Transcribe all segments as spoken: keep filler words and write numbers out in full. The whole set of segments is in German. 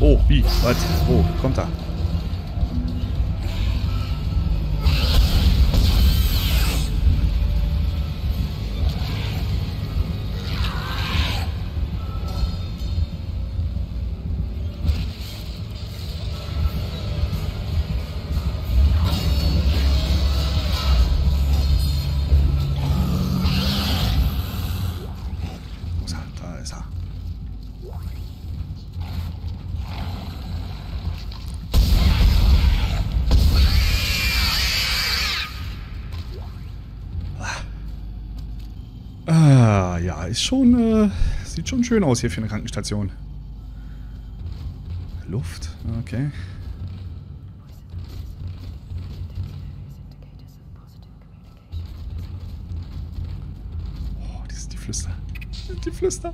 Oh, wie? Was? Wo? Kommt er? Ah, ja, ist schon, äh, sieht schon schön aus hier für eine Krankenstation. Luft, okay. Oh, das ist die Flüster. Das sind die Flüster.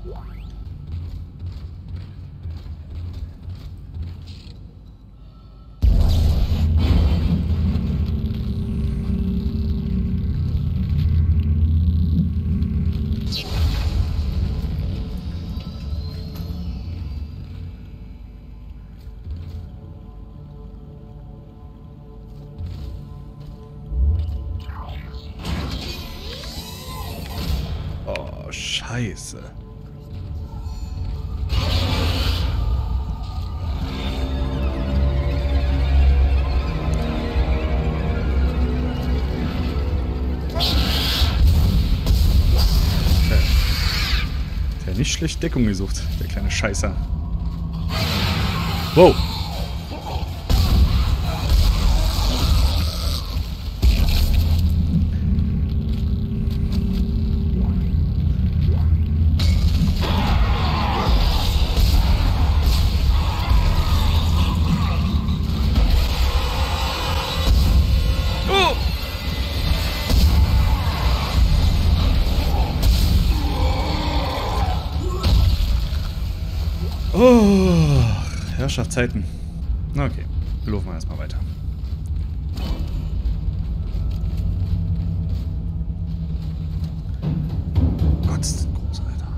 Scheiße. Okay. Der hat nicht schlecht Deckung gesucht, der kleine Scheißer. Wow. Oh, Herrschaftszeiten. Okay, wir laufen erstmal weiter. Gott, ist das groß, Alter.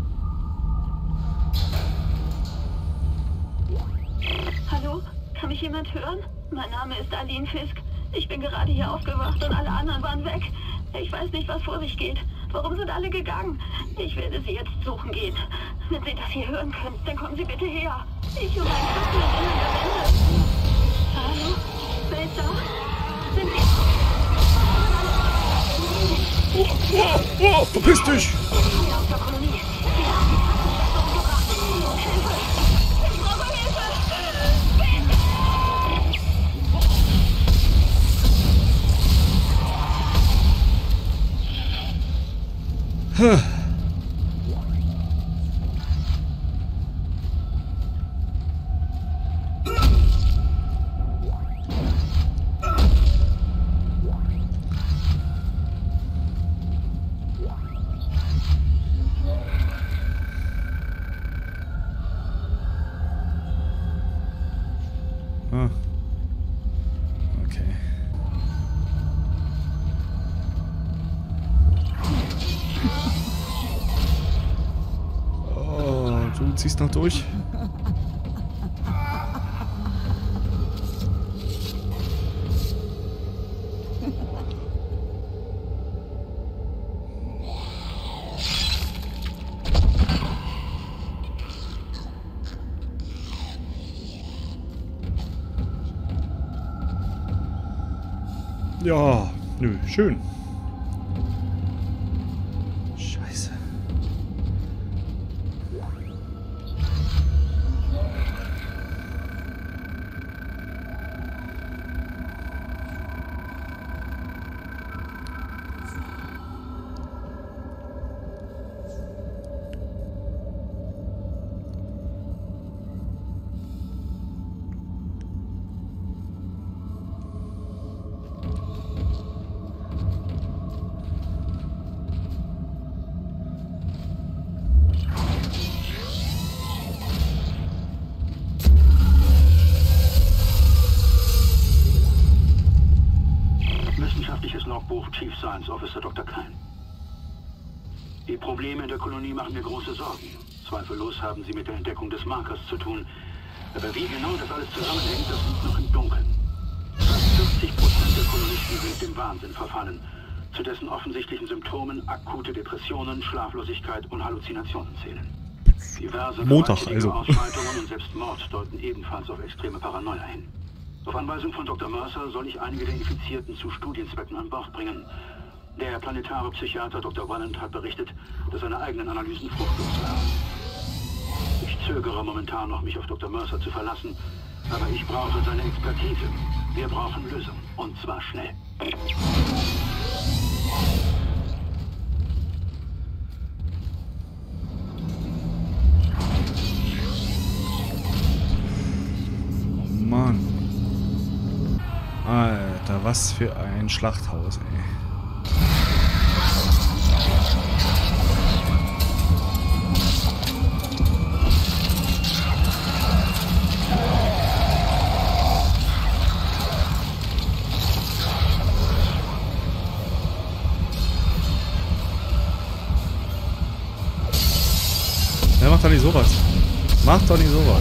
Hallo? Kann mich jemand hören? Mein Name ist Aline Fisk. Ich bin gerade hier aufgewacht und alle anderen waren weg. Ich weiß nicht, was vor sich geht. Warum sind alle gegangen? Ich werde sie jetzt suchen gehen. Wenn Sie das hier hören können, dann kommen Sie bitte her. Ich und mein Schatz sind in der Wände. Hallo? Wer ist da? Sind Sie... Oh, oh, oh, verpiss dich! Hier aus der Kolonie. Sie haben die Krankenstation umgebracht. Hilfe! Ich brauche Hilfe! Huh. Ah. Okay. Oh, du ziehst noch durch. Ja, nö, schön. Scheiße. Logbuch Chief Science Officer Doktor Klein. Die Probleme in der Kolonie machen mir große Sorgen. Zweifellos haben sie mit der Entdeckung des Markers zu tun. Aber wie genau das alles zusammenhängt, das liegt noch im Dunkeln. Fast vierzig Prozent der Kolonisten sind dem Wahnsinn verfallen. Zu dessen offensichtlichen Symptomen akute Depressionen, Schlaflosigkeit und Halluzinationen zählen. Diverse Montag, also. Ausschreitungen und selbst Mord deuten ebenfalls auf extreme Paranoia hin. Auf Anweisung von Doktor Mercer soll ich einige der Infizierten zu Studienzwecken an Bord bringen. Der planetare Psychiater Doktor Walland hat berichtet, dass seine eigenen Analysen fruchtlos waren. Ich zögere momentan noch, mich auf Doktor Mercer zu verlassen, aber ich brauche seine Expertise. Wir brauchen Lösungen, und zwar schnell. Mann. Alter, was für ein Schlachthaus, ey. Ja, macht doch nicht sowas. Macht doch nicht sowas.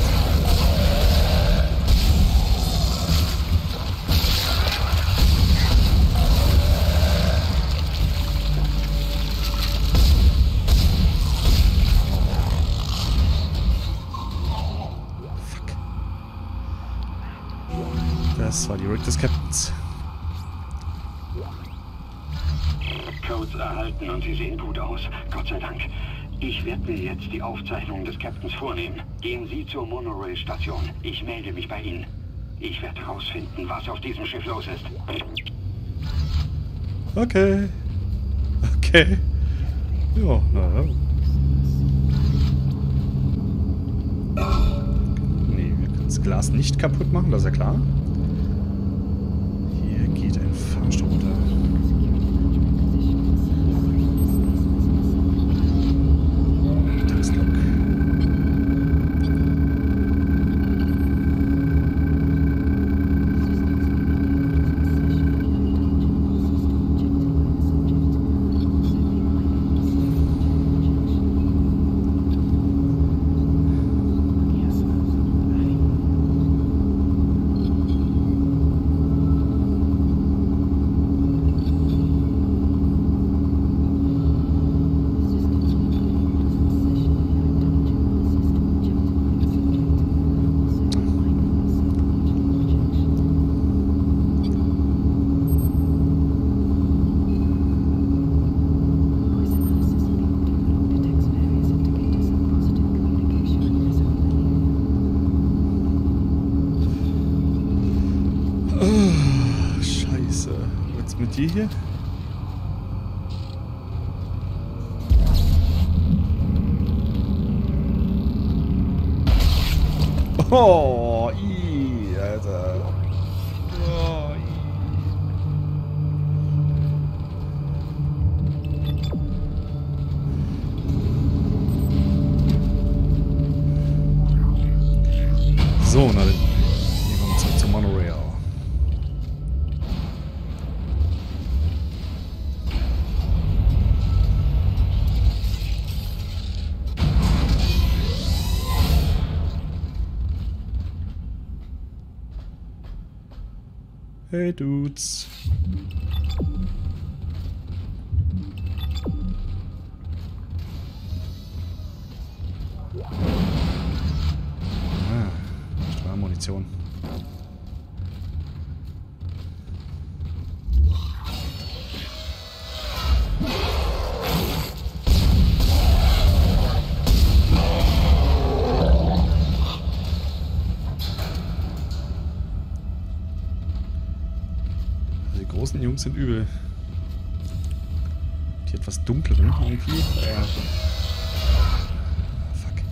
Das war die Rig des Captains. Codes erhalten und sie sehen gut aus. Gott sei Dank. Ich werde mir jetzt die Aufzeichnungen des Captains vornehmen. Gehen Sie zur Monorail-Station. Ich melde mich bei Ihnen. Ich werde herausfinden, was auf diesem Schiff los ist. Okay. Okay. Ja, naja. Nee, wir können das Glas nicht kaputt machen, das ist ja klar. Hier geht ein Fahrstuhl runter. Die hier? Oh, i, Alter. Oh, i. So, na dann gehen wir mal zurück zur Monorail. Hey Dudes. Ah, Strahlmunition. Die großen Jungs sind übel. Die etwas dunkleren irgendwie. Ja. Fuck.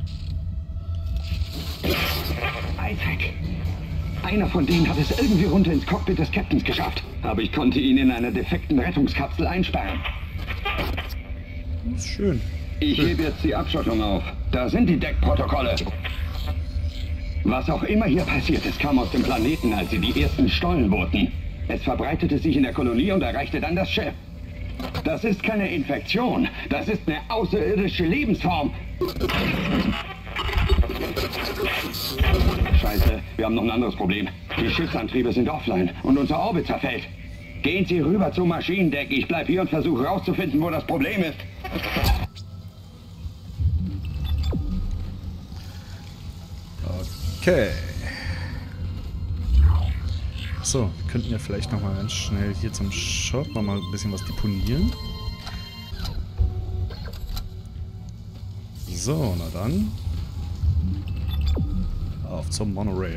Isaac. Einer von denen hat es irgendwie runter ins Cockpit des Captains geschafft. Aber ich konnte ihn in einer defekten Rettungskapsel einsperren. Das ist schön. Ich schön. hebe jetzt die Abschottung auf. Da sind die Deckprotokolle. Was auch immer hier passiert ist, kam aus dem Planeten, als sie die ersten Stollen boten. Es verbreitete sich in der Kolonie und erreichte dann das Schiff. Das ist keine Infektion. Das ist eine außerirdische Lebensform. Wir haben noch ein anderes Problem. Die Schiffsantriebe sind offline und unser Orbit zerfällt. Gehen Sie rüber zum Maschinendeck. Ich bleib hier und versuche herauszufinden, wo das Problem ist. Okay. So, wir könnten ja vielleicht noch mal ganz schnell hier zum Shop noch mal ein bisschen was deponieren. So, na dann. Auf zum Monorail.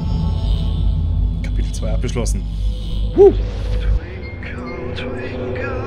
Kapitel zwei abgeschlossen. Huh. Twinkle, twinkle.